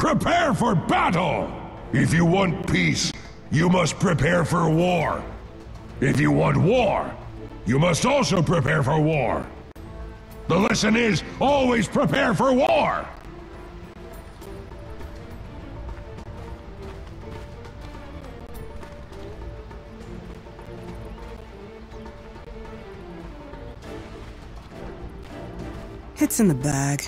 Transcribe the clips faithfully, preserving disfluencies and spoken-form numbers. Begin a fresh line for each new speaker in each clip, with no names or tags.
Prepare for battle! If you want peace, you must prepare for war. If you want war, you must also prepare for war. The lesson is, always prepare for war!
It's in the bag.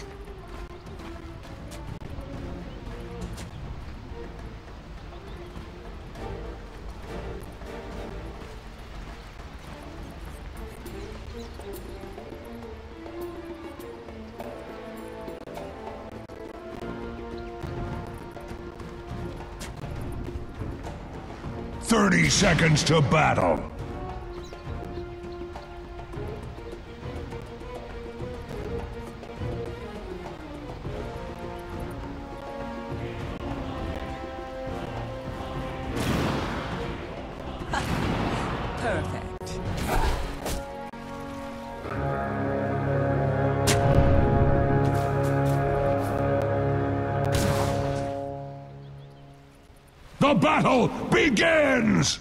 Thirty seconds to battle.
Perfect.
The battle begins!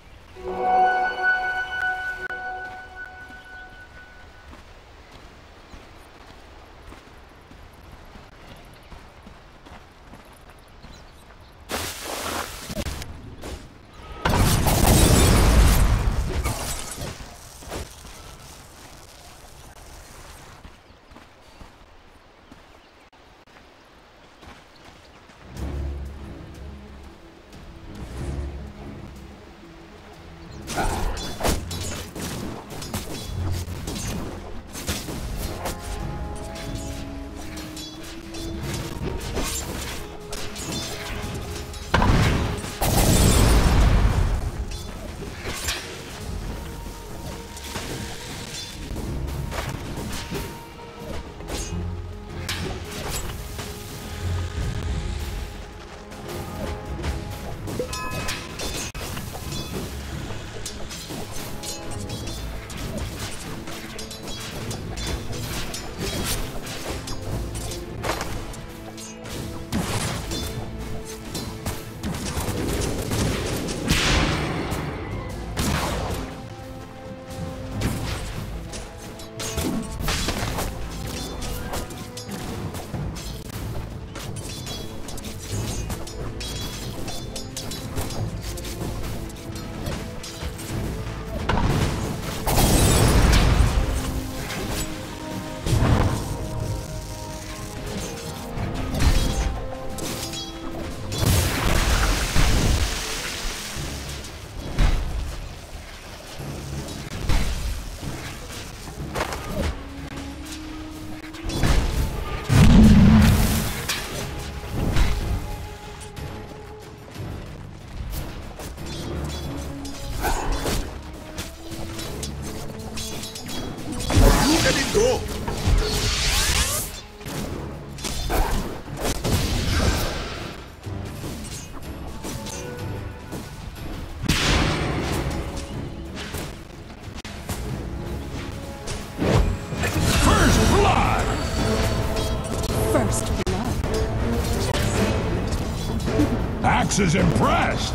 Axe is impressed!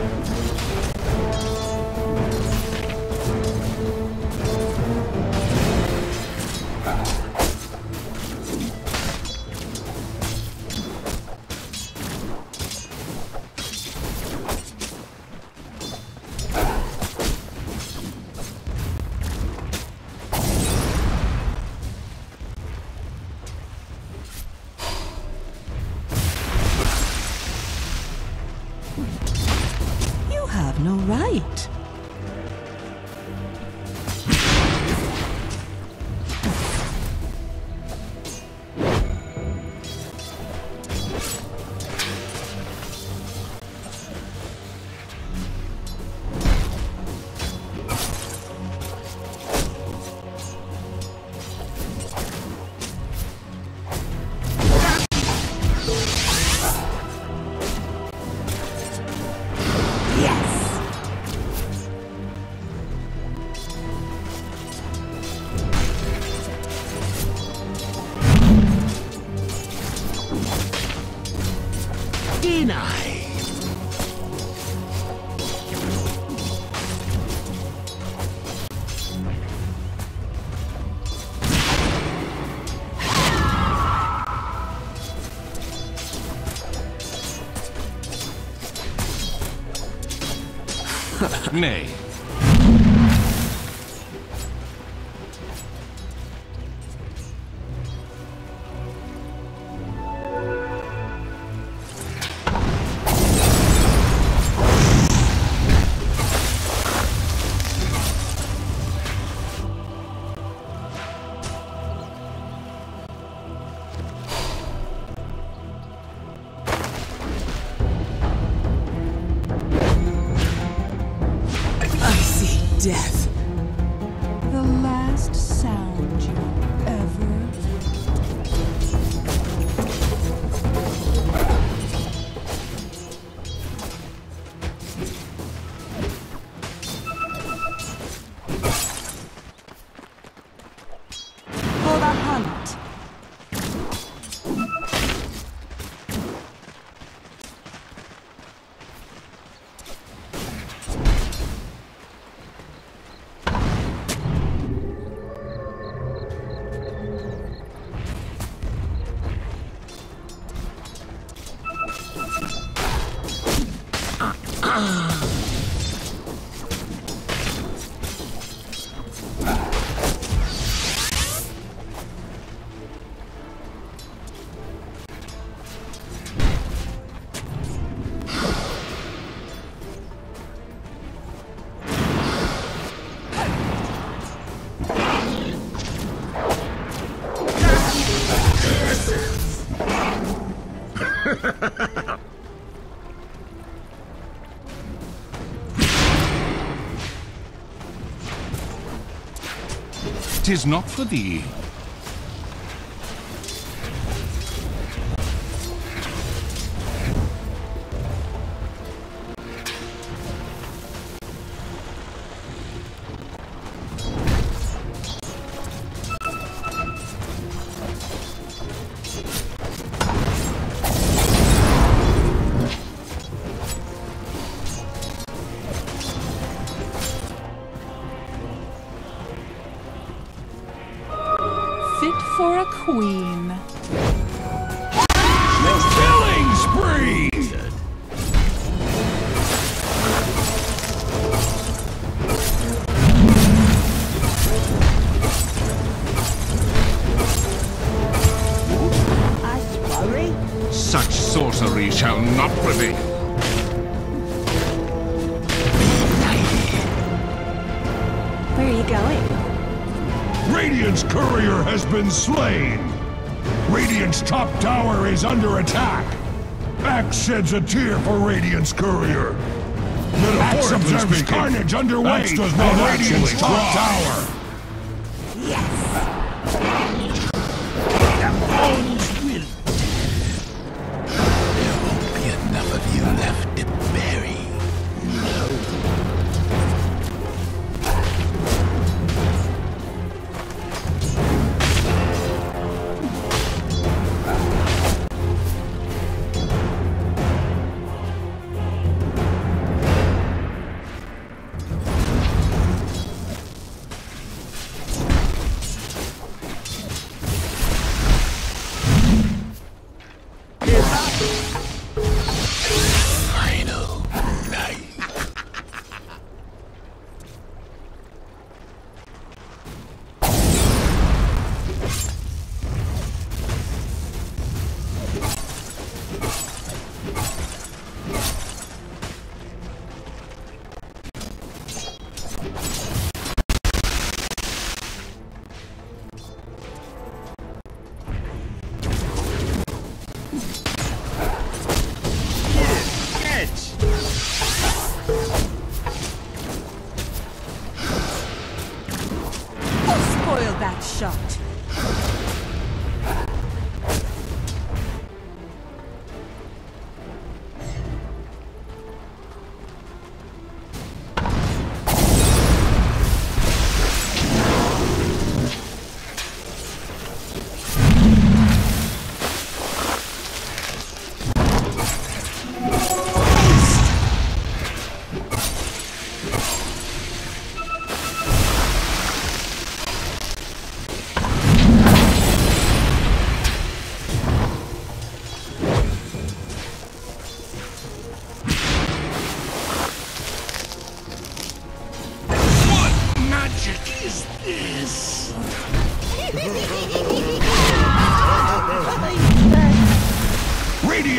You have no right.
Denied.
Nay.
Death.
The last sound you ever... For the hunt.
Tis not for thee.
For a queen.
Killing spree!
Such sorcery shall not prevail.
Where are you going?
Radiant's courier has been slain! Radiant's top tower is under attack! Axe sheds a tear for Radiant's courier! Axe observes carnage underway Axe does not on Radiant's top tower!
Yes!
There won't be enough of you left to bury.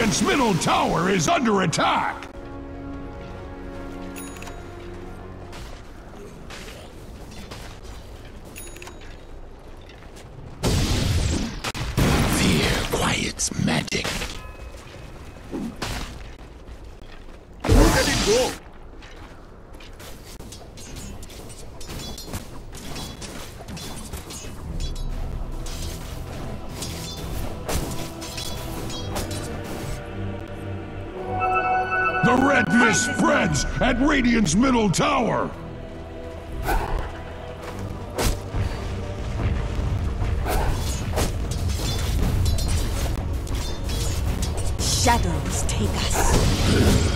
Radiant's middle tower is under attack!
Fear quiets magic.
Let it go!
The red mist spreads at Radiant's middle tower!
Shadows take us.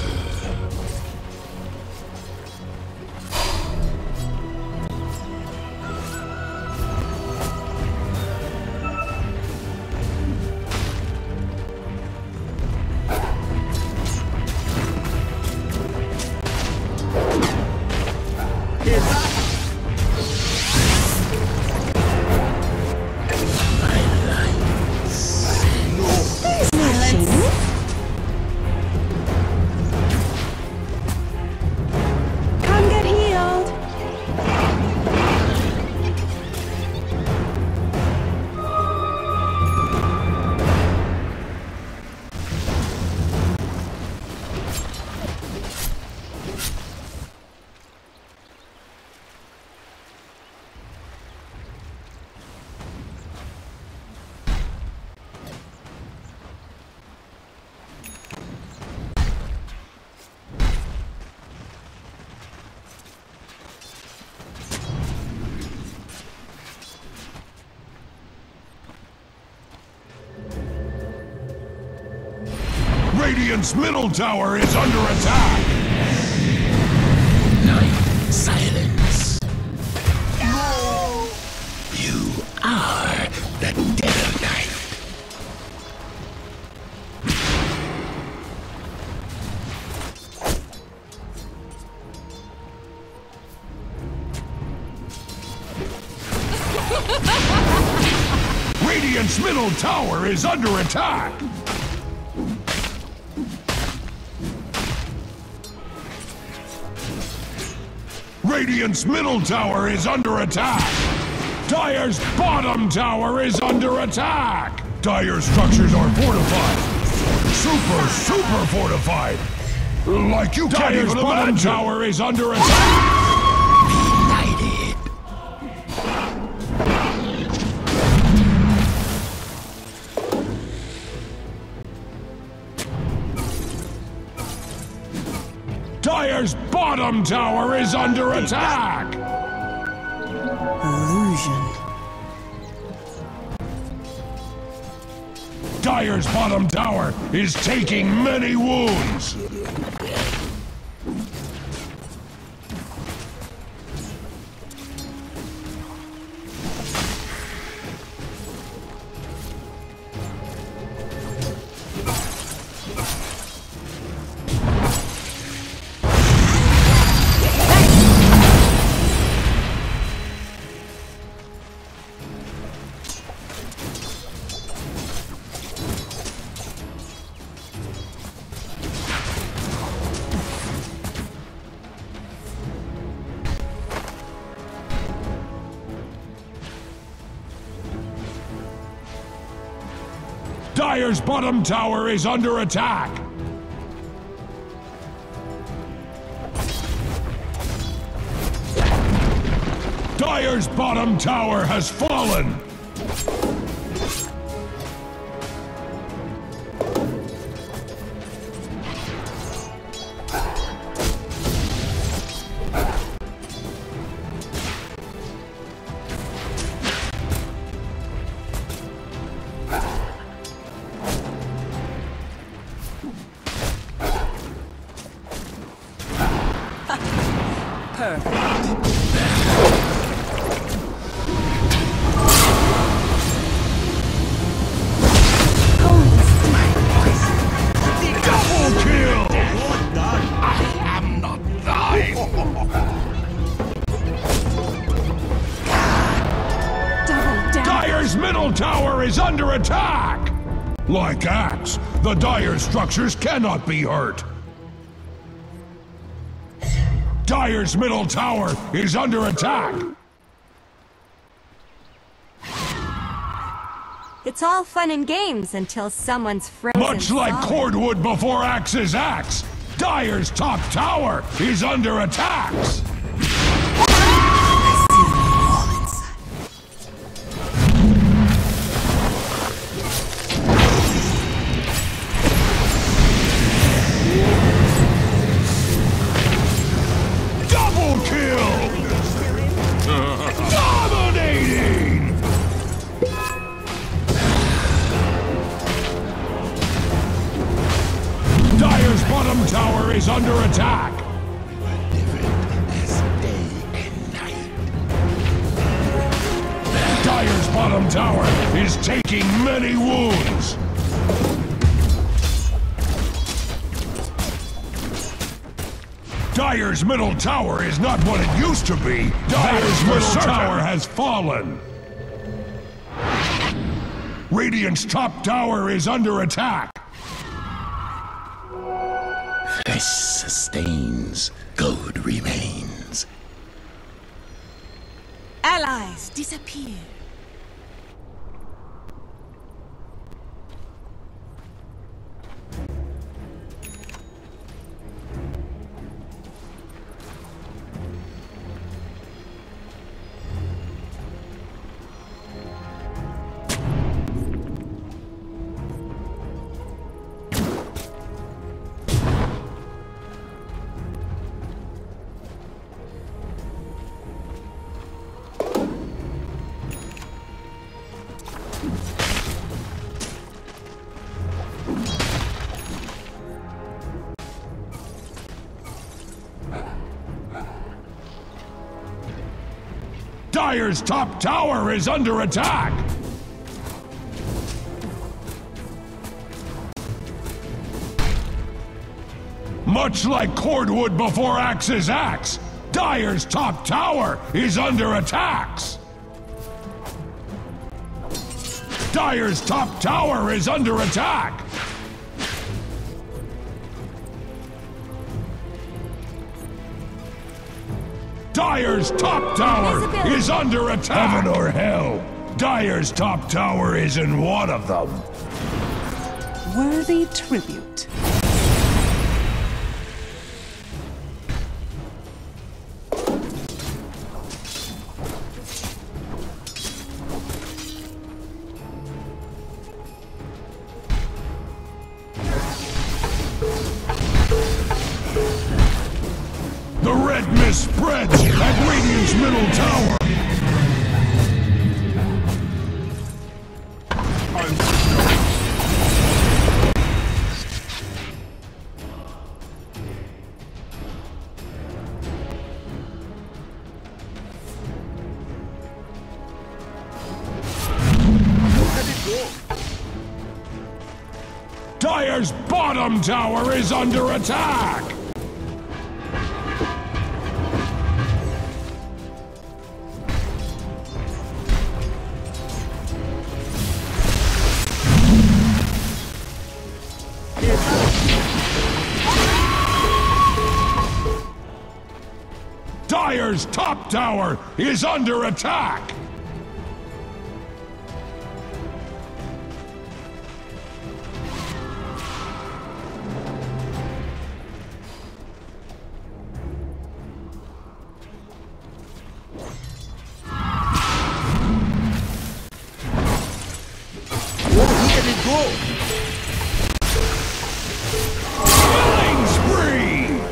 Radiant's middle tower is under attack!
Night silence. No! You are the dead of night.
Radiant's middle tower is under attack! Radiant's middle tower is under attack! Dire's bottom tower is under attack! Dire's structures are fortified! Super, super fortified! Like you can't even imagine! Dire's bottom tower is under attack!
Benighted.
Dire's bottom tower is under attack!
Illusion.
Dire's bottom tower is taking many wounds! Dire's bottom tower is under attack! Dire's bottom tower has fallen! Dire's middle tower is under attack! Like Axe, The Dire structures cannot be hurt. Dire's middle tower is under attack.
It's all fun and games until someone's frozen
Much like
solid.
cordwood before Axe's axe, Dire's top tower is under attack. Double kill! Dominating! Dire's bottom tower is under attack.
As day and night.
Dire's bottom tower is taking many wounds. Dire's middle tower is not what it used to be. Dire's middle tower has fallen. Radiant's top tower is under attack.
Flesh sustains, gold remains.
Allies disappear.
Dire's top tower is under attack! Much like cordwood before Axe's axe, Dire's top tower is under attacks! Dire's top tower is under attack! Dire's top tower is under attack! Heaven or hell, Dire's top tower isn't one of them.
Worthy tribute.
The red mist spreads at Radiant's middle tower. Dire's bottom tower is under attack! Dire's top tower is under attack! Killing spree!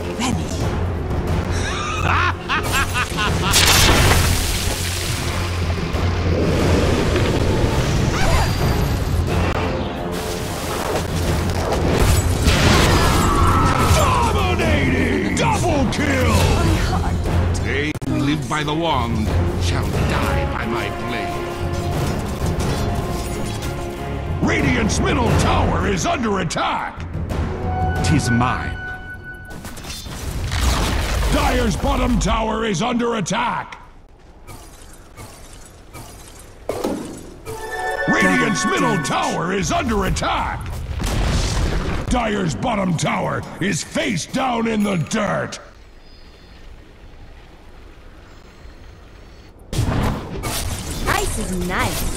Dominating! Double kill!
They who live by the wand shall die by my blade.
Radiant's middle tower is under attack!
Tis mine.
Dire's bottom tower is under attack! Radiant's middle tower is under attack! Dire's bottom tower is face down in the dirt!
Ice is nice.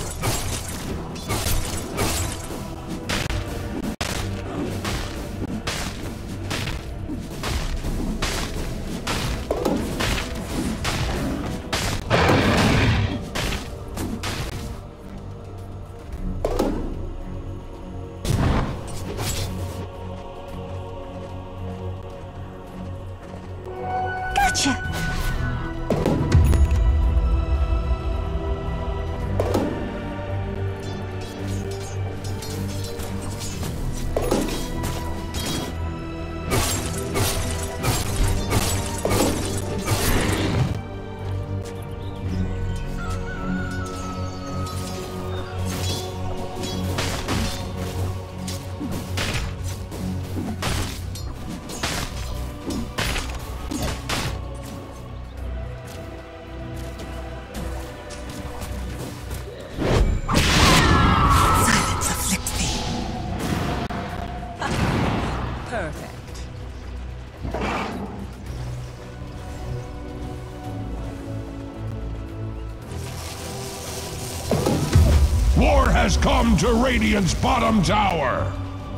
War has come to Radiant's bottom tower!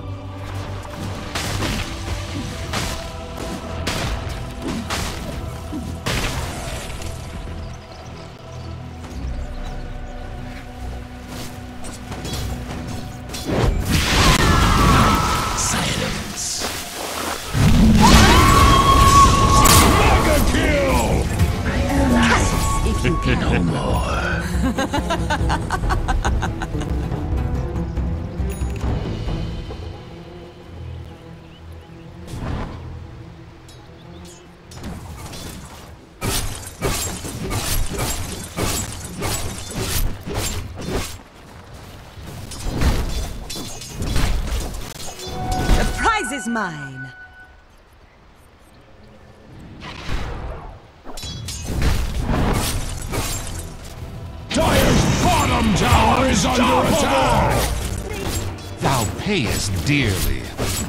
Silence.
Mega kill!
If you can.
No more.
Is mine.
Dire's bottom tower is under attack!
Thou payest dearly.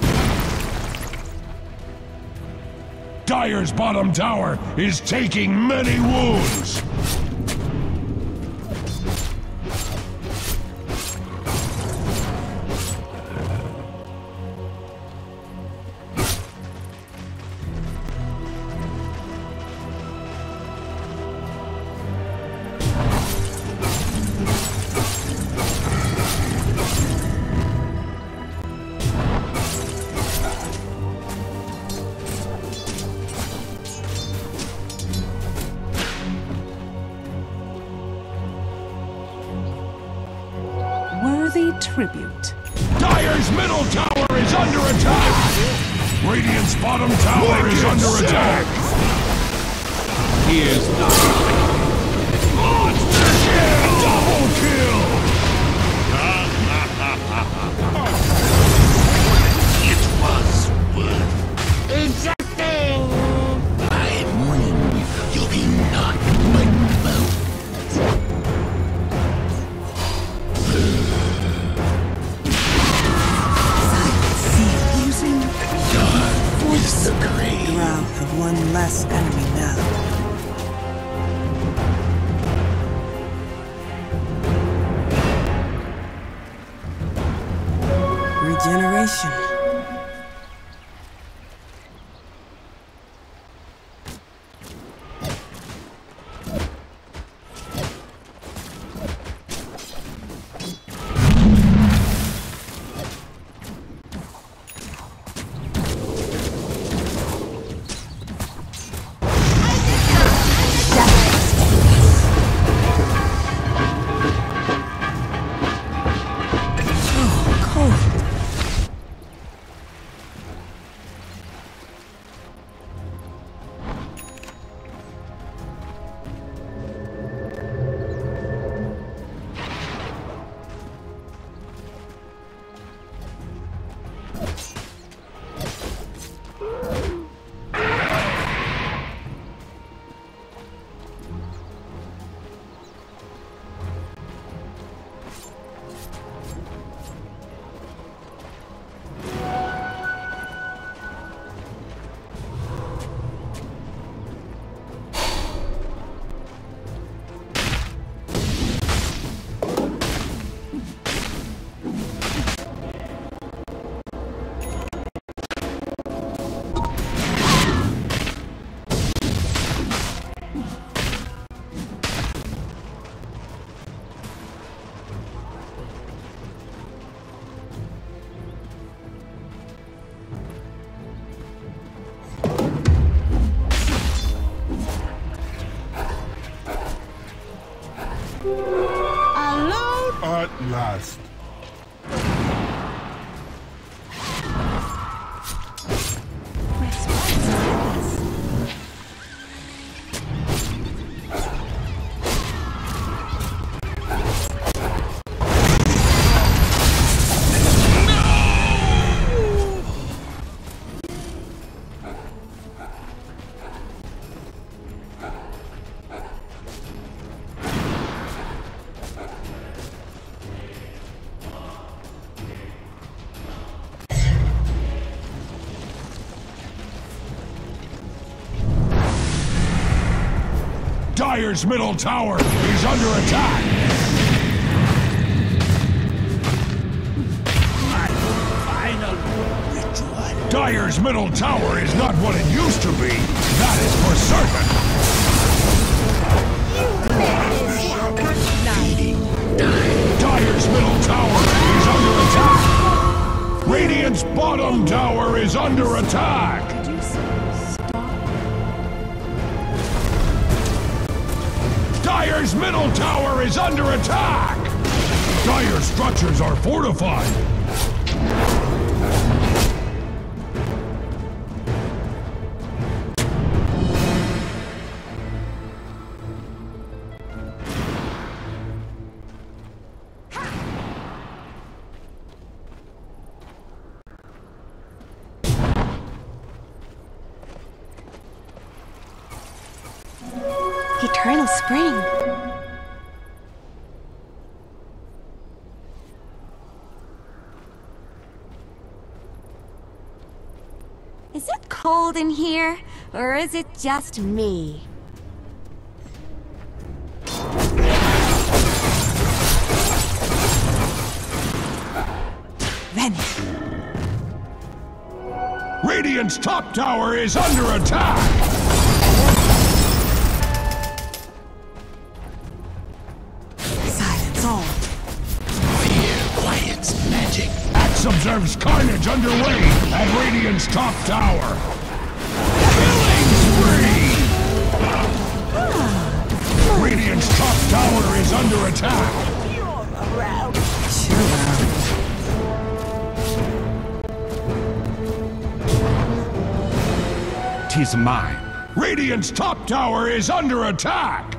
Dire's bottom tower is taking many wounds!
Tribute.
Dire's middle tower is under attack! Radiant's bottom tower is under attack!
Here's the...
Monster kill! Double kill!
It was worth exacting. By morning, you'll be knocked like bones. Is the grave.
Drow have one less enemy now. Regeneration.
Last.
Dire's middle tower is under attack!
My final ritual.
Dire's middle tower is not what it used to be, that is for certain! Dire's middle tower is under attack! Radiant's bottom tower is under attack! Dire's middle tower is under attack! Dire's structures are fortified!
Eternal spring. Is it cold in here, or is it just me?
Venice.
Radiant's top tower is under attack!
Silence all.
Fear quiets magic.
Axe observes carnage underway at Radiant's top tower! Killing spree! Radiant's top tower is under attack!
Sure will.
Tis mine.
Radiant's top tower is under attack!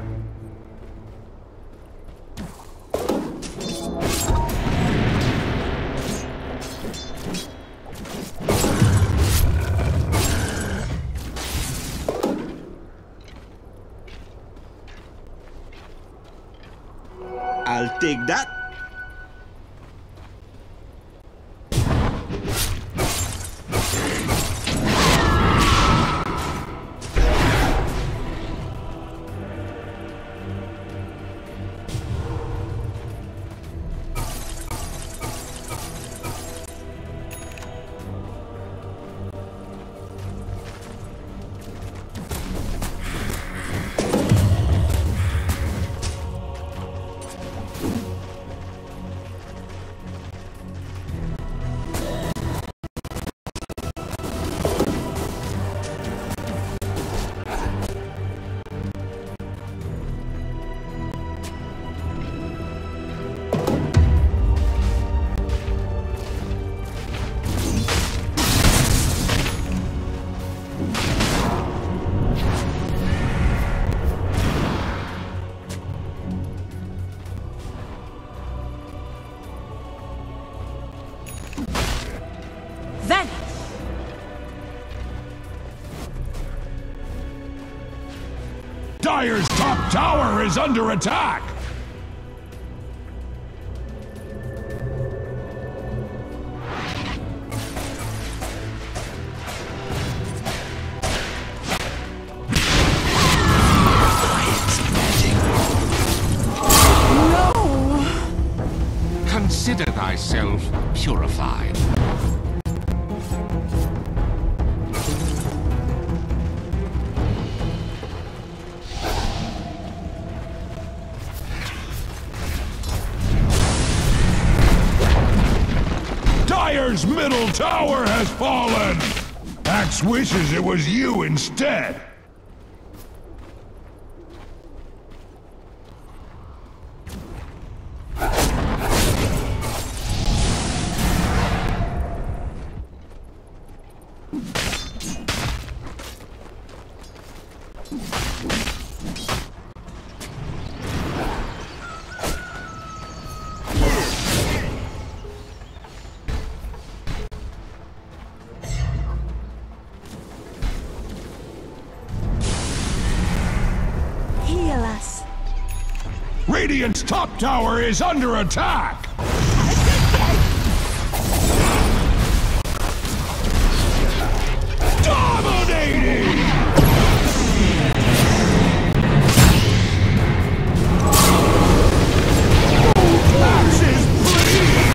I'll take that.
Dire's top tower is under attack!
Consider thyself purified.
Dire's middle tower has fallen! Axe wishes it was you instead! Radiant's top tower is under attack! Dominating! Axes, please!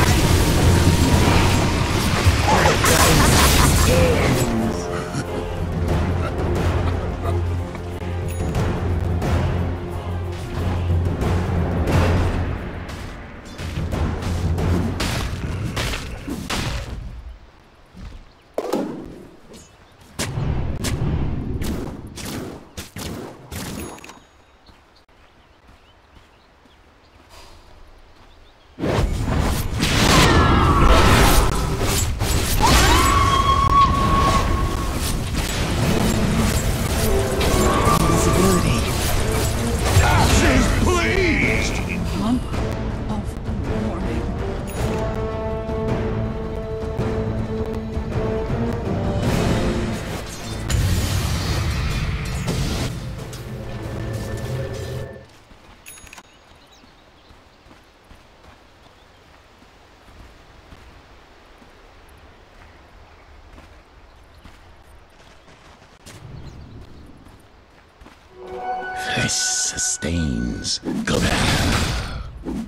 This sustains. Go back.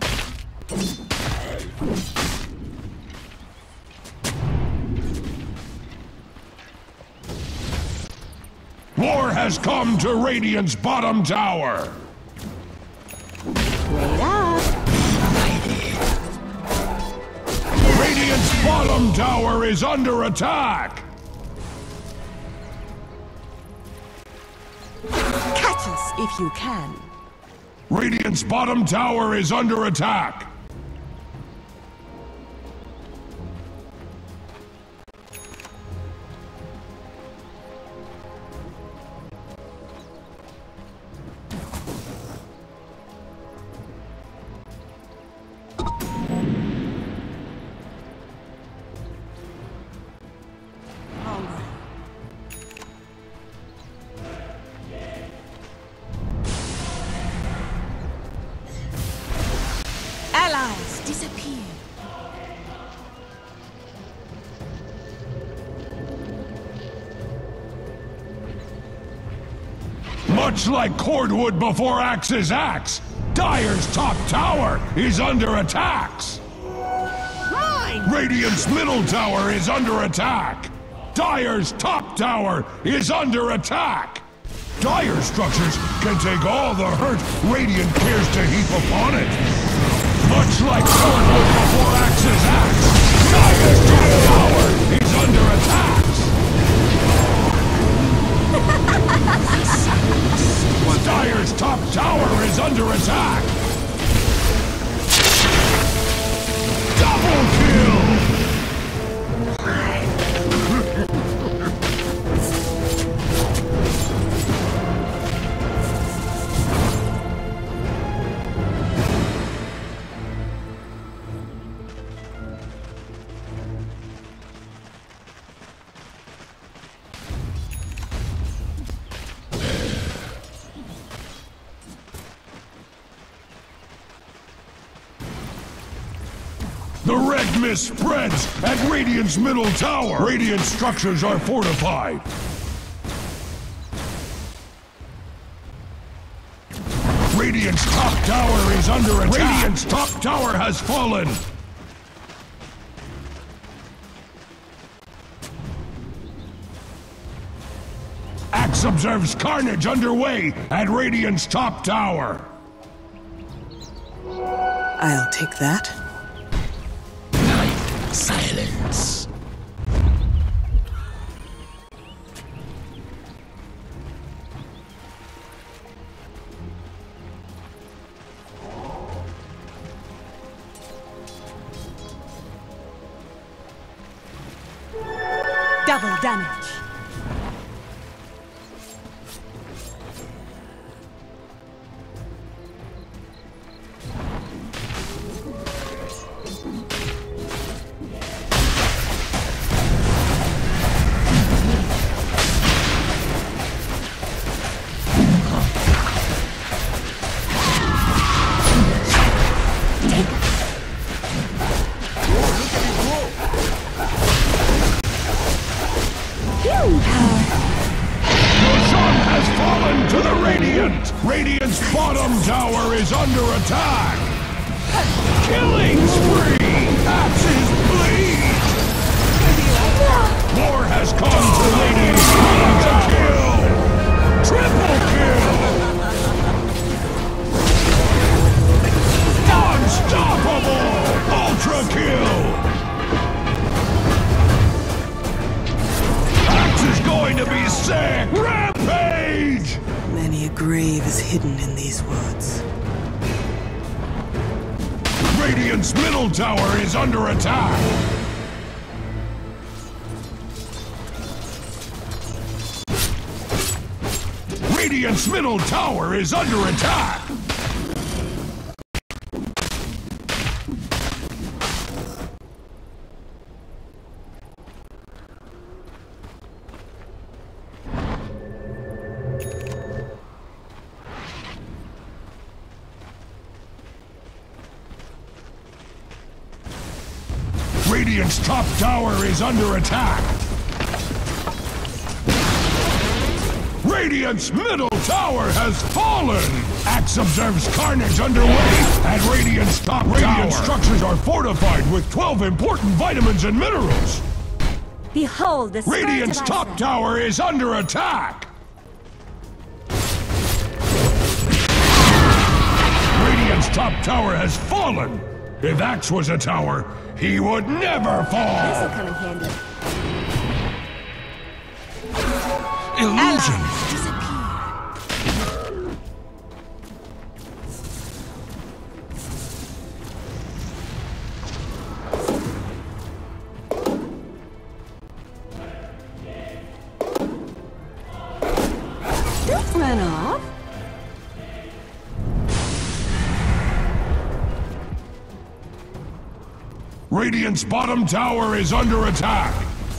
War has come to Radiant's bottom tower!
Wait up!
Radiant's bottom tower is under attack!
Catch us if you can.
Radiant's bottom tower is under attack!
Allies disappear.
Much like cordwood before Axe's axe, Dire's top tower is under attacks!
Mine!
Radiant's middle tower is under attack! Dire's top tower is under attack! Dire structures can take all the hurt Radiant cares to heap upon it! Much like cordwood before Axe's axe, Dire's top tower is under attacks! Dire's top tower is under attack! Double kill! The red mist spreads at Radiant's middle tower. Radiant structures are fortified. Radiant's top tower is under attack. Radiant's top tower has fallen. Axe observes carnage underway at Radiant's top tower.
I'll take that.
Silence.
Double damage.
healing power.
ROSHAN has fallen to the Radiant! Radiant's bottom tower is under attack! Killing spree! Axes bleed! War has come to Radiant! Mega kill! Triple kill! Unstoppable! Ultra kill! Axe is going to be sick! Rampage!
Many a grave is hidden in these woods.
Radiant's middle tower is under attack! Radiant's middle tower is under attack! Radiant's top tower is under attack! Radiant's middle tower has fallen! Axe observes carnage underway at Radiant's top tower. Radiant structures are fortified with twelve important vitamins and minerals!
Behold the
Radiant's top
Scoreboard.
tower is under attack! Radiant's top tower has fallen! If Axe was a tower, he would never fall!
This'll come in handy.
Illusion!
Disappear. Don't run off.
Radiant's bottom tower is under attack!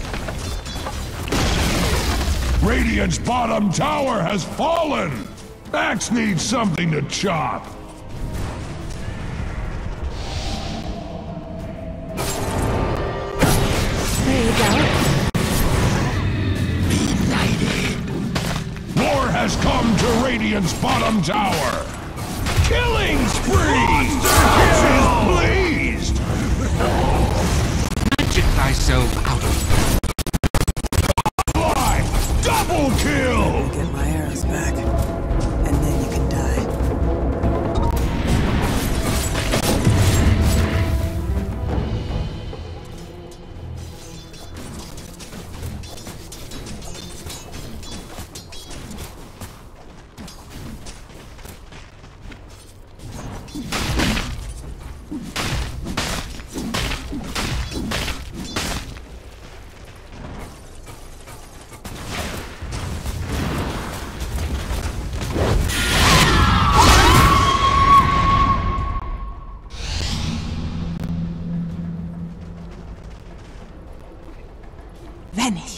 Radiant's bottom tower has fallen! Axe needs something to chop!
There you go.
War has come to Radiant's bottom tower! Killing spree! Axe is pleased!
Magic thyself out of
Fly! Double kill!
Get my arrows back, and then you can die. Vanish.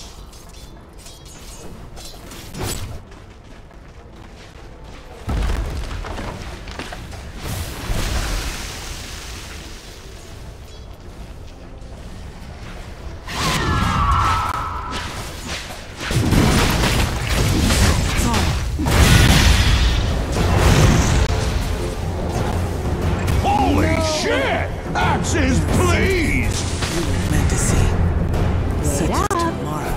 Holy shit! Axe is pleased!
You were meant to see. Such
up.
as tomorrow.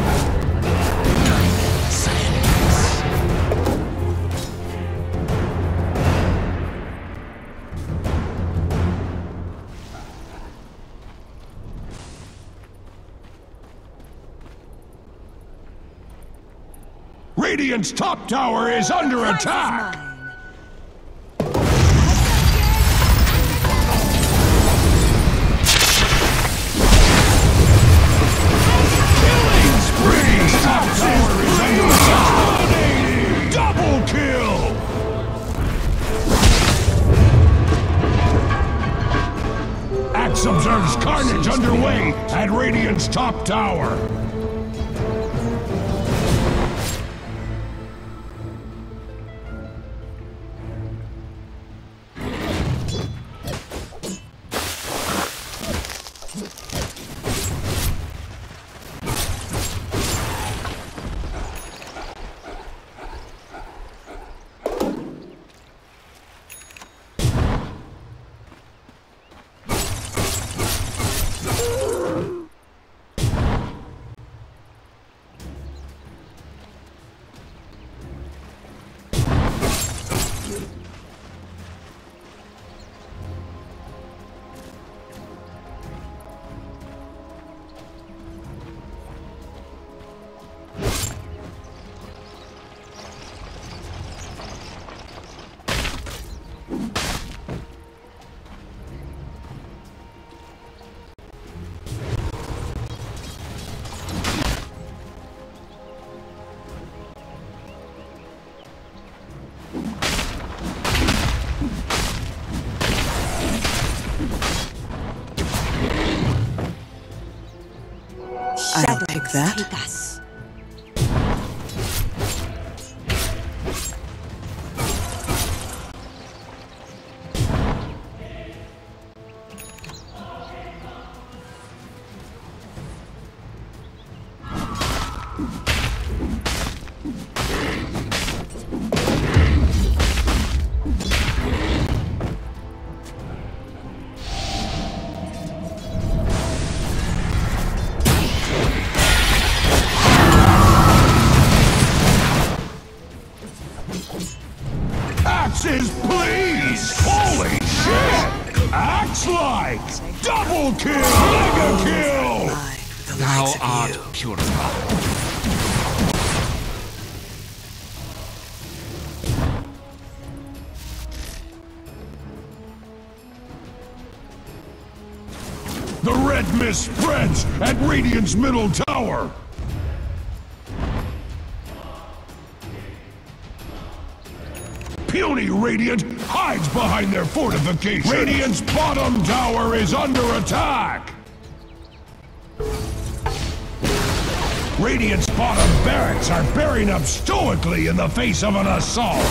Radiant's top tower is under attack! Killing spree! Top tower is under attack! Double kill! Axe observes carnage underway at Radiant's top tower.
that?
take us.
Axes, please! Holy shit! Axe-like! Double kill! Mega kill!
I, the
Thou
likes of
art
you.
purified.
The red mist spreads at Radiant's middle tower! Puny Radiant hides behind their fortifications! Radiant's bottom tower is under attack! Radiant's bottom barracks are bearing up stoically in the face of an assault!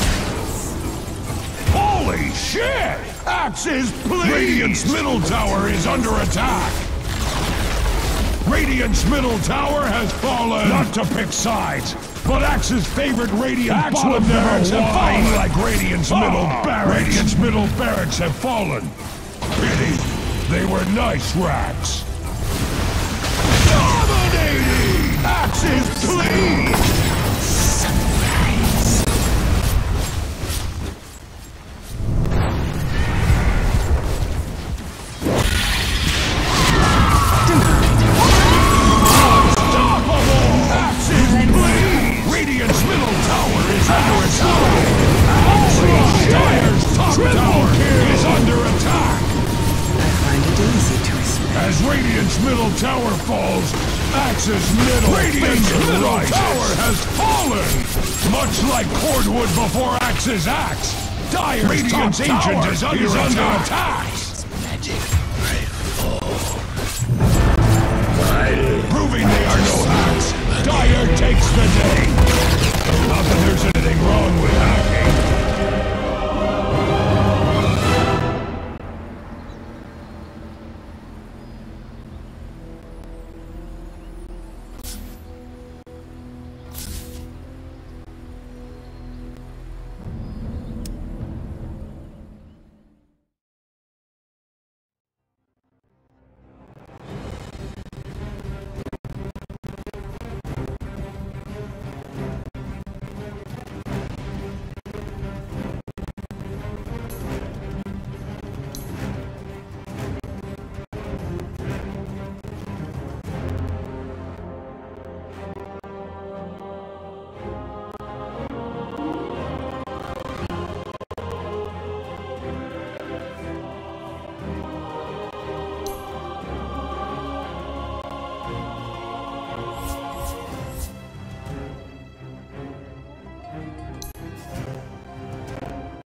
Holy shit! Axes, please! Radiant's middle tower is under attack! Radiant's middle tower has fallen! Not to pick sides, but Axe's favorite Radiant Axe bottom barracks have fallen like Radiant's oh, middle barracks! Radiant's middle barracks have fallen! Pity, they were nice rats! Dominating! Axes, please! Middle tower falls, Axe's middle Radiant's middle rises. Tower has fallen! Much like cordwood before Axe's axe, Dire's Radiant's ancient is under, is under attack!
Magic, I fall.
Proving they are no hacks, Dire takes the